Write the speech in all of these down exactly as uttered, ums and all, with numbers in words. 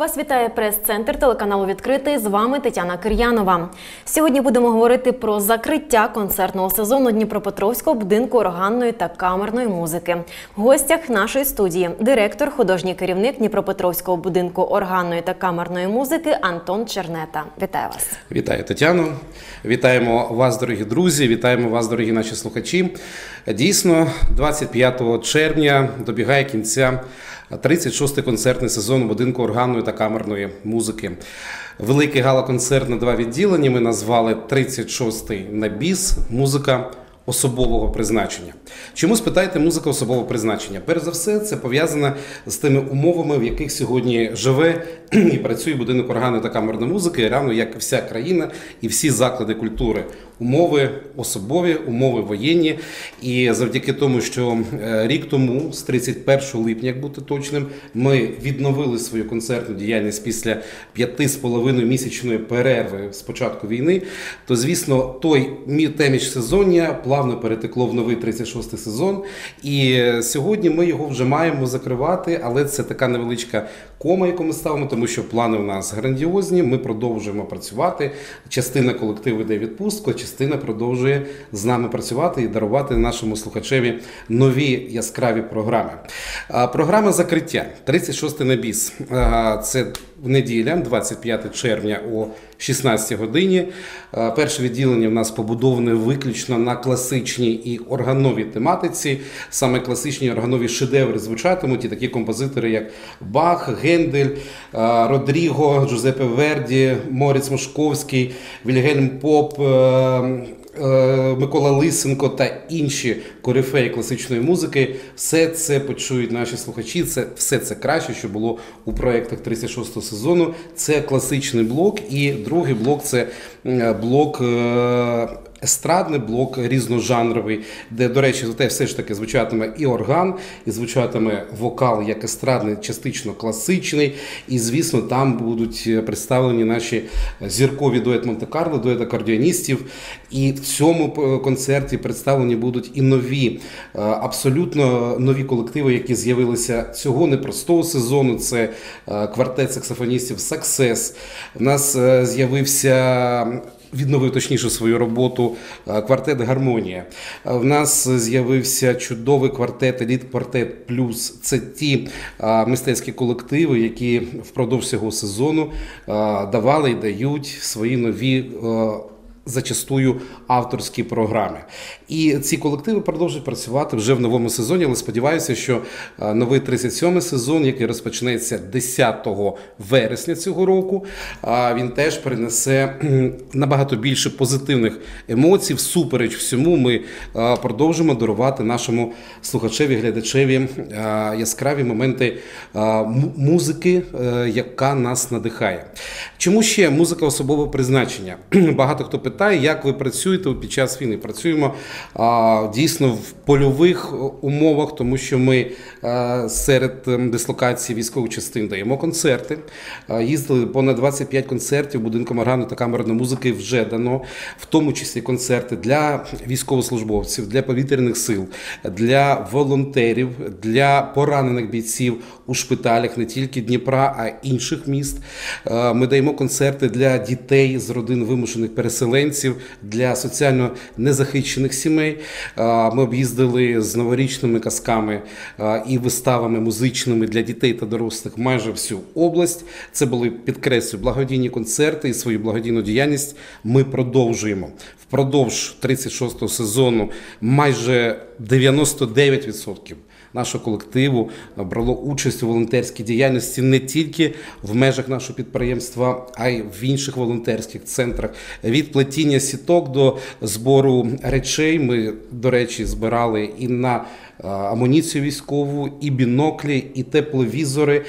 Вас вітає прес-центр телеканалу «Відкритий». З вами Тетяна Кир'янова. Сьогодні будемо говорити про закриття концертного сезону Дніпропетровського будинку органної та камерної музики. В гостях нашої студії директор, художній керівник Дніпропетровського будинку органної та камерної музики Антон Чернета. Вітаю вас. Вітаю, Тетяно. Вітаємо вас, дорогі друзі, вітаємо вас, дорогі наші слухачі. Дійсно, двадцять п'ятого червня добігає кінця тридцять шостий концертний сезон будинку органної та камерної музики. Великий гала-концерт на два відділення ми назвали тридцять шостий на біс «Музика особового призначення». Чому, спитаєте, музика особового призначення? Перш за все, це пов'язано з тими умовами, в яких сьогодні живе і працює будинок органної та камерної музики, равно як і вся країна і всі заклади культури. Умови особові, умови воєнні. І завдяки тому, що рік тому, з тридцять першого липня, як бути точним, ми відновили свою концертну діяльність після п'яти з половиною місячної перерви з початку війни, то, звісно, той те міжсезоння плавно перетекло в новий тридцять шостий сезон. І сьогодні ми його вже маємо закривати, але це така невеличка кома, яку ми ставимо, тому що плани у нас грандіозні, ми продовжуємо працювати. Частина колективу йде відпустку, частина продовжує з нами працювати і дарувати нашому слухачеві нові яскраві програми. Програма закриття тридцять шостий на біс. Це неділя, двадцять п'ятого червня о шістнадцятій годині. Перше відділення в нас побудоване виключно на класичній і органовій тематиці. Саме класичні і органові шедеври звучатимуть, і такі композитори, як Бах, Гендель, Родріго, Джузеппе Верді, Моріц Мошковський, Вільгельм Поп, Микола Лисенко та інші корифеї класичної музики. Все це почують наші слухачі, це, все це краще, що було у проєктах тридцять шостого сезону. Це класичний блок, і другий блок – це блок естрадний, блок різножанровий, де, до речі, зате все ж таки звучатиме і орган, і звучатиме вокал як естрадний, частично класичний, і, звісно, там будуть представлені наші зіркові дует Монте-Карло, дует акордеоністів, і в цьому концерті представлені будуть і нові, абсолютно нові колективи, які з'явилися цього непростого сезону. Це квартет саксофоністів «Саксес». У нас з'явився відновив, точніше, свою роботу квартет «Гармонія». В нас з'явився чудовий квартет «Еліт-квартет плюс». Це ті мистецькі колективи, які впродовж цього сезону давали і дають свої нові зачастую авторські програми. І ці колективи продовжують працювати вже в новому сезоні, але сподіваюся, що новий тридцять сьомий сезон, який розпочнеться десятого вересня цього року, він теж принесе набагато більше позитивних емоцій. Всупереч всьому ми продовжимо дарувати нашому слухачеві, глядачеві яскраві моменти музики, яка нас надихає. Чому ще музика особового призначення? Багато хто питає, як ви працюєте під час війни. Працюємо а, дійсно в польових умовах, тому що ми а, серед дислокації військових частин даємо концерти. А, їздили понад двадцять п'ять концертів будинком органної та камерної музики вже дано, в тому числі концерти для військовослужбовців, для повітряних сил, для волонтерів, для поранених бійців у шпиталях не тільки Дніпра, а й інших міст. А, ми даємо концерти для дітей з родин вимушених переселенців, для соціально незахищених сімей. Ми об'їздили з новорічними казками і виставами музичними для дітей та дорослих майже всю область. Це були, підкреслюю, благодійні концерти, і свою благодійну діяльність ми продовжуємо. Впродовж тридцять шостого сезону майже дев'яносто дев'ять відсотків нашого колективу брало участь у волонтерській діяльності не тільки в межах нашого підприємства, а й в інших волонтерських центрах. Від плетіння сіток до збору речей ми, до речі, збирали і на амуніцію військову, і біноклі, і тепловізори,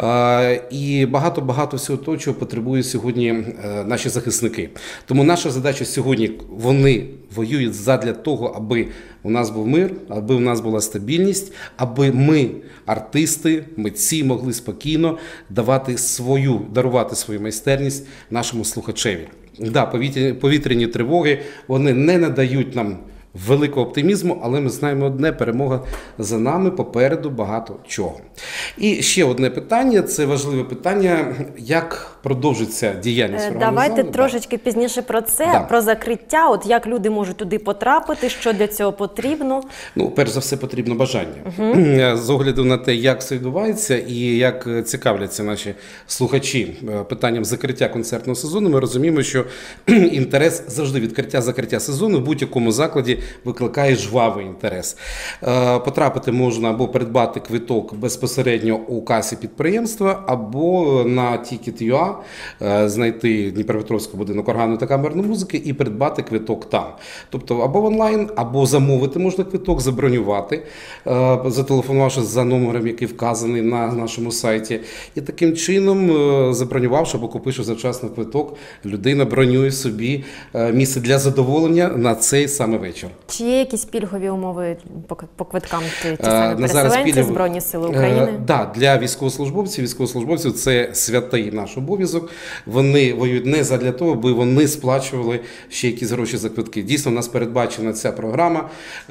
і багато-багато всього того, чого потребують сьогодні наші захисники. Тому наша задача сьогодні, вони воюють задля того, аби у нас був мир, аби у нас була стабільність, аби ми, артисти, митці, могли спокійно давати свою, дарувати свою майстерність нашому слухачеві. Да, повітряні тривоги, вони не надають нам великого оптимізму, але ми знаємо одне: перемога за нами, попереду багато чого. І ще одне питання, це важливе питання, як продовжиться діяльність органу Давайте залу? трошечки да. пізніше про це, да. про закриття, от як люди можуть туди потрапити, що для цього потрібно. Ну, перш за все, потрібно бажання. Угу. З огляду на те, як все відбувається і як цікавляться наші слухачі питанням закриття концертного сезону, ми розуміємо, що інтерес завжди відкриття-закриття сезону в будь-якому закладі викликає жвавий інтерес. Потрапити можна або придбати квиток безпосередньо у касі підприємства, або на тікет точка ю а знайти Дніпропетровський будинок органної та камерної музики і придбати квиток там. Тобто або онлайн, або замовити можна квиток, забронювати, зателефонувавши за номером, який вказаний на нашому сайті. І таким чином, забронювавши або купивши завчасно квиток, людина бронює собі місце для задоволення на цей саме вечір. Чи є якісь пільгові умови по, по квиткам? Ті, ті самі На переселенці, пільгов... Збройні Сили України? Так, да, для військовослужбовців, військовослужбовців це святий наш обов'язок. Вони воюють не задля того, аби вони сплачували ще якісь гроші за квитки. Дійсно, у нас передбачена ця програма.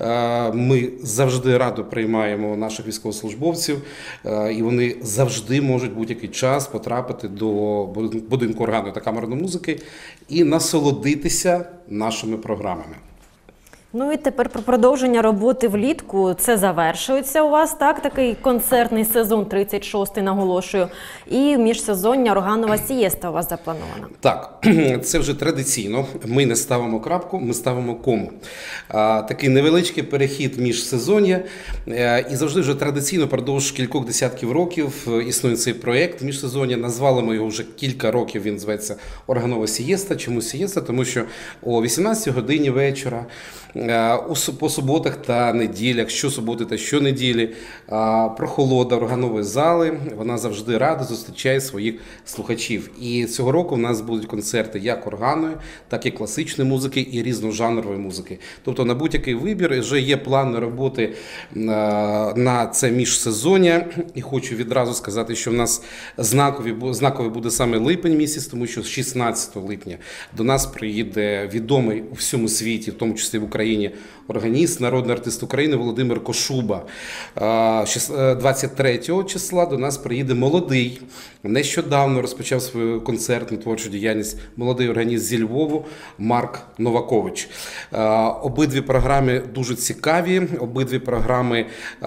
Ми завжди радо приймаємо наших військовослужбовців, і вони завжди можуть будь-який час потрапити до будинку органної та камерної музики і насолодитися нашими програмами. Ну і тепер про продовження роботи влітку. Це завершується у вас, так? Такий концертний сезон, тридцять шостий, наголошую. І міжсезоння органова сієста у вас запланована. Так, це вже традиційно. Ми не ставимо крапку, ми ставимо кому. А, такий невеличкий перехід міжсезоння. І завжди вже традиційно, продовж кількох десятків років існує цей проєкт міжсезоння. Назвали ми його вже кілька років, він зветься «Органова сієста». Чому сієста? Тому що о вісімнадцятій годині вечора по суботах та неділях, щосуботи та щонеділі, прохолода органової зали, вона завжди рада зустрічає своїх слухачів. І цього року в нас будуть концерти як органної, так і класичної музики, і різножанрової музики. Тобто на будь-який вибір вже є плани роботи на це міжсезоння. І хочу відразу сказати, що в нас знаковий, знаковий буде саме липень місяць, тому що з шістнадцятого липня до нас приїде відомий у всьому світі, в тому числі в Україні, органіст, народний артист України Володимир Кошуба. двадцять третього числа до нас приїде молодий, нещодавно розпочав свою концертну творчу діяльність молодий органіст зі Львову Марк Новакович. Обидві програми дуже цікаві, обидві програми,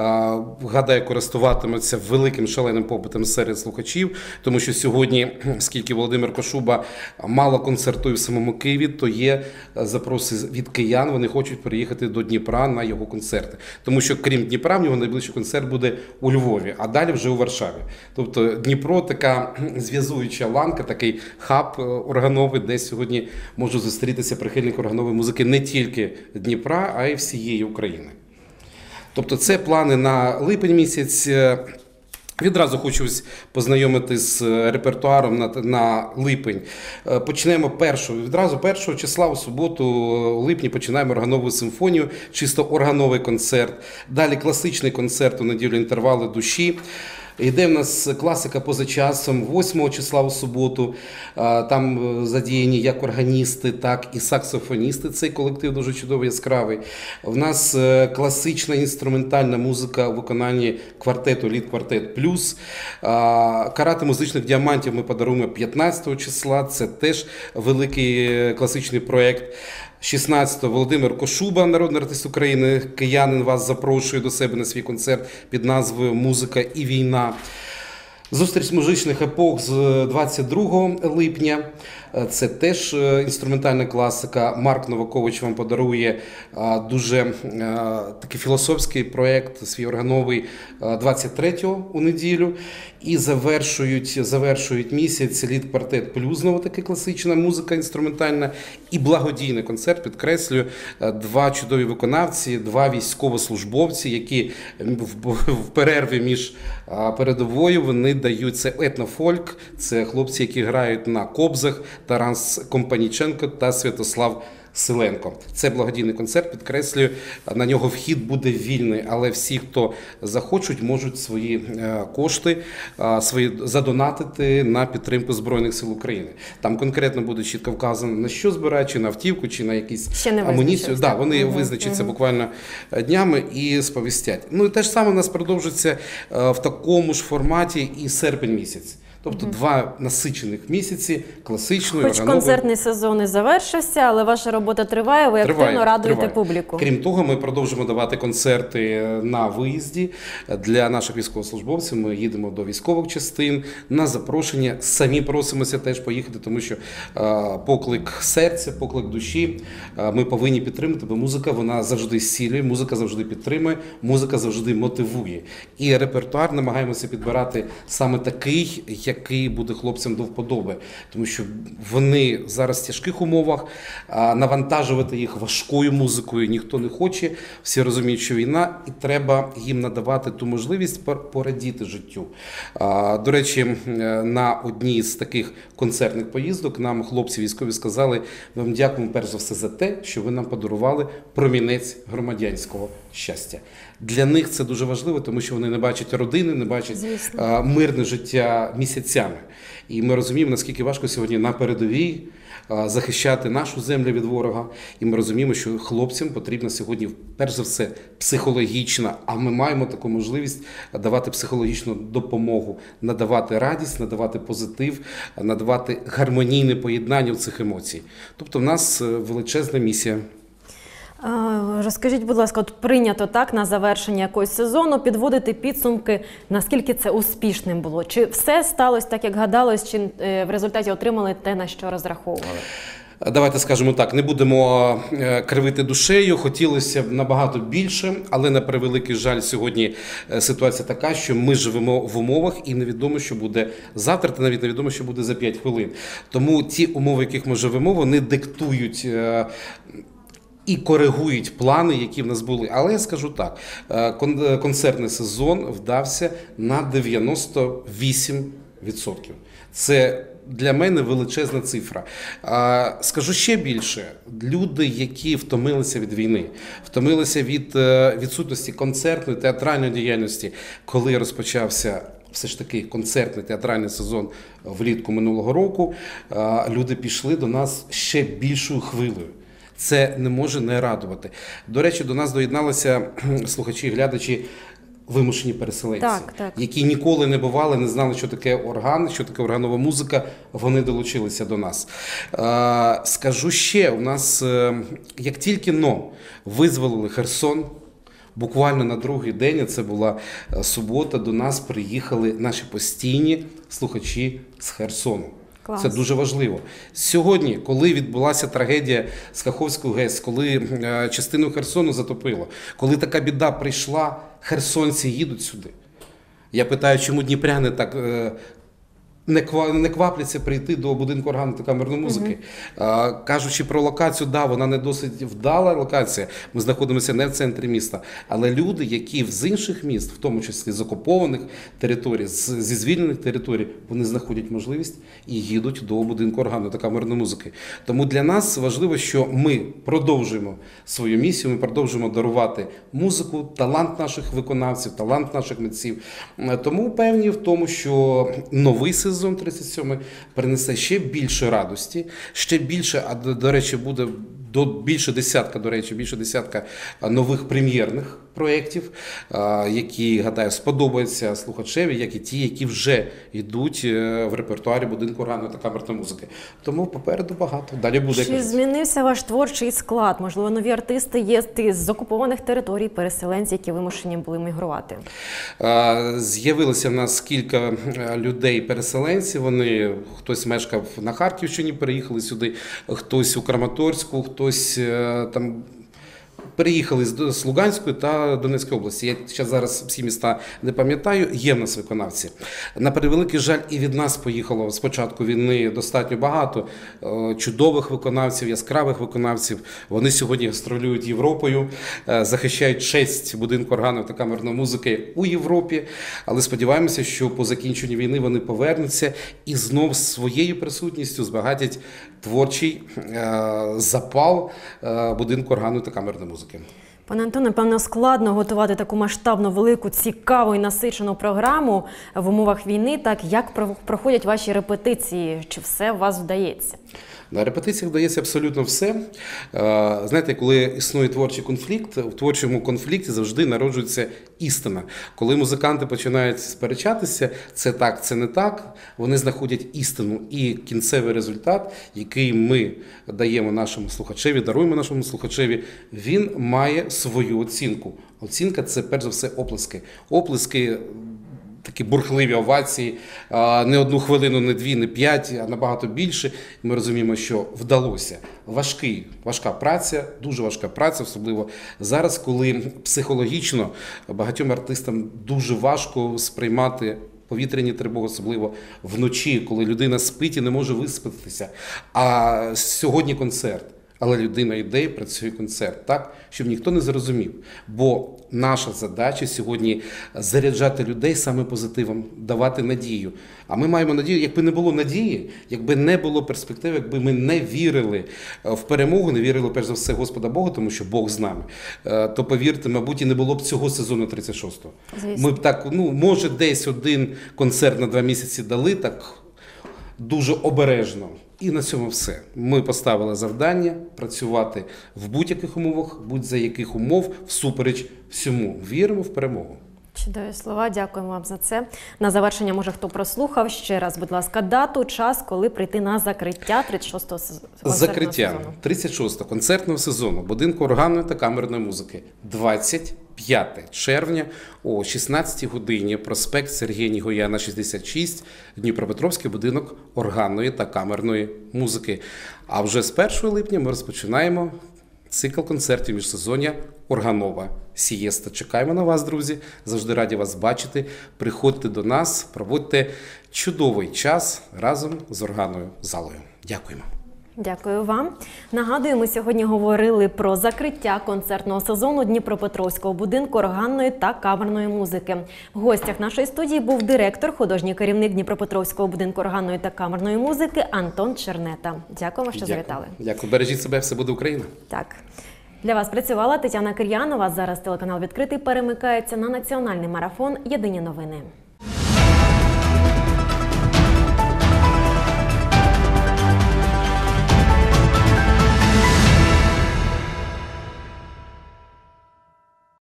гадаю, користуватимуться великим шаленим попитом серед слухачів, тому що сьогодні, оскільки Володимир Кошуба мало концертує в самому Києві, то є запроси від киян, вони хочуть приїхати до Дніпра на його концерти. Тому що, крім Дніпра, в нього найближчий концерт буде у Львові, а далі вже у Варшаві. Тобто Дніпро – така зв'язуюча ланка, такий хаб органовий, де сьогодні можуть зустрітися прихильники органової музики не тільки Дніпра, а й всієї України. Тобто це плани на липень місяць. Відразу хочу познайомити з репертуаром на, на липень. Почнемо першого, відразу першого числа у суботу, у липні починаємо органову симфонію, чисто органовий концерт. Далі класичний концерт у неділю інтервали душі. Йде в нас класика поза часом, восьмого числа у суботу, там задіяні як органісти, так і саксофоністи, цей колектив дуже чудовий, яскравий. В нас класична інструментальна музика у виконанні квартету «Лід Квартет Плюс». Карати музичних діамантів ми подаруємо п'ятнадцятого числа, це теж великий класичний проєкт. шістнадцятого Володимир Кошуба, народний артист України, киянин, вас запрошує до себе на свій концерт під назвою «Музика і війна». Зустріч музичних епох з двадцять другого липня. Це теж інструментальна класика. Марк Новакович вам подарує дуже такий філософський проєкт, свій органовий, двадцять третього у неділю. І завершують, завершують місяць «Лід Квартет Плюс», знову таки класична музика інструментальна, і благодійний концерт, підкреслюю, два чудові виконавці, два військовослужбовці, які в перерві між передовою вони дають це етнофольк, це хлопці, які грають на кобзах, Тарас Компаніченко та Святослав Силенко. Це благодійний концерт, підкреслюю, на нього вхід буде вільний, але всі, хто захочуть, можуть свої е, кошти е, свої задонатити на підтримку Збройних сил України. Там конкретно буде чітко вказано, на що збирають, чи на автівку, чи на якісь амуніцію. Да, вони угу, визначаться угу. буквально днями і сповістять. Ну і те ж саме у нас продовжиться е, в такому ж форматі і серпень місяць. Тобто угу. два насичених місяці класичної, Хоч органової... концертний сезон і завершився, але ваша робота триває, ви триває, активно радуєте триває. публіку. Крім того, ми продовжимо давати концерти на виїзді для наших військовослужбовців. Ми їдемо до військових частин на запрошення. Самі просимося теж поїхати, тому що е, поклик серця, поклик душі е, ми повинні підтримати, бо музика, вона завжди зцілює, музика завжди підтримує, музика завжди мотивує. І репертуар намагаємося підбирати саме такий, який буде хлопцям до вподоби. Тому що вони зараз в тяжких умовах, навантажувати їх важкою музикою ніхто не хоче. Всі розуміють, що війна, і треба їм надавати ту можливість порадіти життю. До речі, на одній з таких концертних поїздок нам хлопці військові сказали: вам дякуємо перш за все за те, що ви нам подарували промінець громадянського щастя. Для них це дуже важливо, тому що вони не бачать родини, не бачать Звісно. мирне життя місяцями. І ми розуміємо, наскільки важко сьогодні на передовій захищати нашу землю від ворога. І ми розуміємо, що хлопцям потрібна сьогодні, перш за все, психологічна, а ми маємо таку можливість давати психологічну допомогу, надавати радість, надавати позитив, надавати гармонійне поєднання цих емоцій. Тобто в нас величезна місія. Розкажіть, будь ласка, от прийнято так на завершення якогось сезону підводити підсумки, наскільки це успішним було? Чи все сталося так, як гадалось, чи в результаті отримали те, на що розраховували? Давайте скажемо так, не будемо кривити душею, хотілося б набагато більше, але на превеликий жаль сьогодні ситуація така, що ми живемо в умовах і невідомо, що буде завтра, та навіть невідомо, що буде за п'ять хвилин. Тому ті умови, в яких ми живемо, вони диктують і коригують плани, які в нас були. Але я скажу так, концертний сезон вдався на дев'яносто вісім відсотків. Це для мене величезна цифра. Скажу ще більше, люди, які втомилися від війни, втомилися від відсутності концертної, театральної діяльності, коли розпочався все ж таки концертний театральний сезон влітку минулого року, люди пішли до нас ще більшою хвилею. Це не може не радувати. До речі, до нас доєдналися слухачі і глядачі, вимушені переселенці, так, так. які ніколи не бували, не знали, що таке орган, що таке органова музика, вони долучилися до нас. Скажу ще, у нас, як тільки но визволили Херсон, буквально на другий день, а це була субота, до нас приїхали наші постійні слухачі з Херсону. Клас. Це дуже важливо. Сьогодні, коли відбулася трагедія з Каховською ГЕС, коли частину Херсону затопило, коли така біда прийшла, херсонці їдуть сюди. Я питаю, чому дніпряни так не квапляться прийти до будинку органу та камерної музики. Uh-huh. Кажучи про локацію, да, вона не досить вдала локація, ми знаходимося не в центрі міста, але люди, які з інших міст, в тому числі з окупованих територій, зі звільнених територій, вони знаходять можливість і їдуть до будинку органу та камерної музики. Тому для нас важливо, що ми продовжуємо свою місію, ми продовжуємо дарувати музику, талант наших виконавців, талант наших митців. Тому певні в тому, що новий сезон Сезон тридцять сьомий принесе ще більше радості, ще більше, а до речі, буде до більше десятка, до речі, більше десятка нових прем'єрних проєктів, які, гадаю, сподобаються слухачеві, як і ті, які вже йдуть в репертуарі будинку органної та камерної музики. Тому попереду багато. Далі буде. Чи змінився ваш творчий склад? Можливо, нові артисти є з окупованих територій, переселенці, які вимушені були мігрувати? З'явилося в нас кілька людей-переселенців. Вони, хтось мешкав на Харківщині, переїхали сюди, хтось у Краматорську, хтось там переїхали з з Луганської та Донецької області. Я ще зараз всі міста не пам'ятаю, є в нас виконавці. На превеликий жаль, і від нас поїхало з початку війни достатньо багато е, чудових виконавців, яскравих виконавців. Вони сьогодні гастролюють Європою, е, захищають честь будинку органної та камерної музики у Європі. Але сподіваємося, що по закінченню війни вони повернуться і знов своєю присутністю збагатять творчий е, запал е, будинку органної та камерної музики. Пане Антоне, напевно, складно готувати таку масштабну, велику, цікаву і насичену програму в умовах війни. Так, як про- проходять ваші репетиції? Чи все у вас вдається? На репетиціях вдається абсолютно все. Е, Знаєте, коли існує творчий конфлікт, в творчому конфлікті завжди народжується істина. Коли музиканти починають сперечатися, це так, це не так, вони знаходять істину і кінцевий результат, який ми даємо нашому слухачеві, даруємо нашому слухачеві, він має свою оцінку. Оцінка – це, перш за все, оплески. Оплески – такі бурхливі овації, а, не одну хвилину, не дві, не п'ять, а набагато більше. Ми розуміємо, що вдалося. Важкий, важка праця, дуже важка праця, особливо зараз, коли психологічно багатьом артистам дуже важко сприймати повітряні тривоги, особливо вночі, коли людина спить і не може виспатися. А сьогодні концерт. Але людина йде і працює концерт, так, щоб ніхто не зрозумів. Бо наша задача сьогодні заряджати людей саме позитивом, давати надію. А ми маємо надію, якби не було надії, якби не було перспективи, якби ми не вірили в перемогу, не вірили, перш за все, Господа Бога, тому що Бог з нами, то, повірте, мабуть, і не було б цього сезону тридцять шостого. Звісно. Ми б так, ну, може, десь один концерт на два місяці дали, так дуже обережно. І на цьому все. Ми поставили завдання працювати в будь-яких умовах, будь-за яких умов, всупереч всьому. Віримо в перемогу. Чудові слова, дякуємо вам за це. На завершення, може, хто прослухав, ще раз, будь ласка, дату, час, коли прийти на закриття тридцять шостого сезону. Закриття тридцять шостого концертного сезону будинку органної та камерної музики двадцять п'яте червня о шістнадцятій годині, проспект Сергія Нігояна, шістдесят шість, Дніпропетровський будинок органної та камерної музики. А вже з першого липня ми розпочинаємо цикл концертів міжсезоння «Органова сієста». Чекаємо на вас, друзі. Завжди раді вас бачити. Приходьте до нас, проводьте чудовий час разом з органною залою. Дякуємо. Дякую вам. Нагадую, ми сьогодні говорили про закриття концертного сезону Дніпропетровського будинку органної та камерної музики. В гостях нашої студії був директор, художній керівник Дніпропетровського будинку органної та камерної музики Антон Чернета. Дякуємо, що Дякую. завітали. Дякую. Бережіть себе, все буде Україна. Так. Для вас працювала Тетяна Кир'янова. Зараз телеканал «Відкритий» перемикається на національний марафон «Єдині новини».